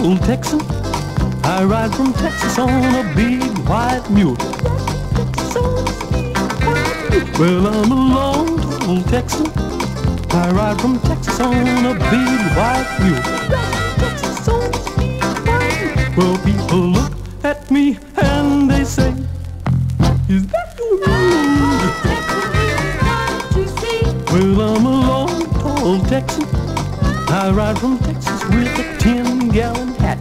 tall Texan. I ride from Texas on a big white mule. Well, I'm a long tall Texan. I ride from Texas on a big white mule. Well, people look at me and they say, is that your mule? Well, I'm a long tall Texan. I ride from Texas with a 10-gallon hat.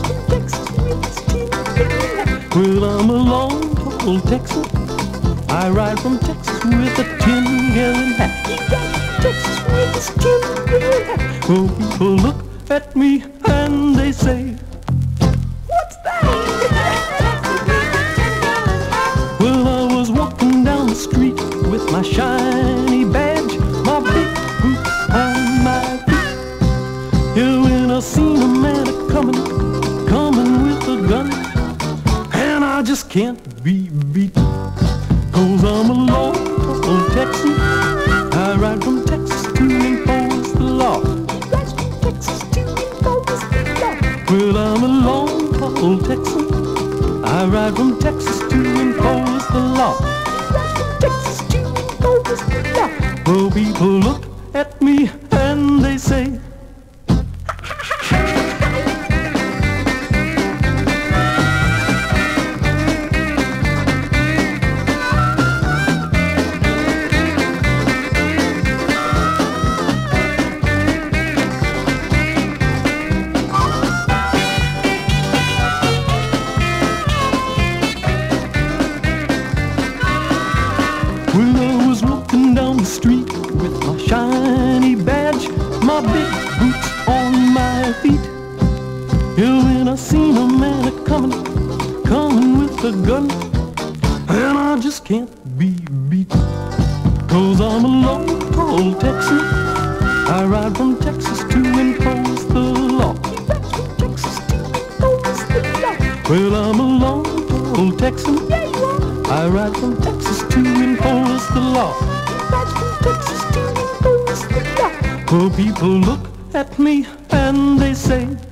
Well, I'm a long tall Texan. I ride from Texas with a 10-gallon hat. Well, people look at me and they say, what's that? Well, I was walking down the street with my shiny badge, my big boots on my feet. Yeah, when I seen a man coming with a gun, and I just can't be beat. 'Cause I'm a long tall Texan. I ride from Texas to enforce the law. Well, I'm a long tall Texan. I ride from Texas to enforce the law. Well, people look at me and they say, well, I was walking down the street with my shiny badge, my big boots on my feet. Yeah, when I seen a man coming with a gun, and I just can't be beat. 'Cause I'm a long tall Texan. I ride from Texas to enforce the law. Well, I'm a long tall Texan. I ride from Texas to enforce the law. Well, people look at me and they say,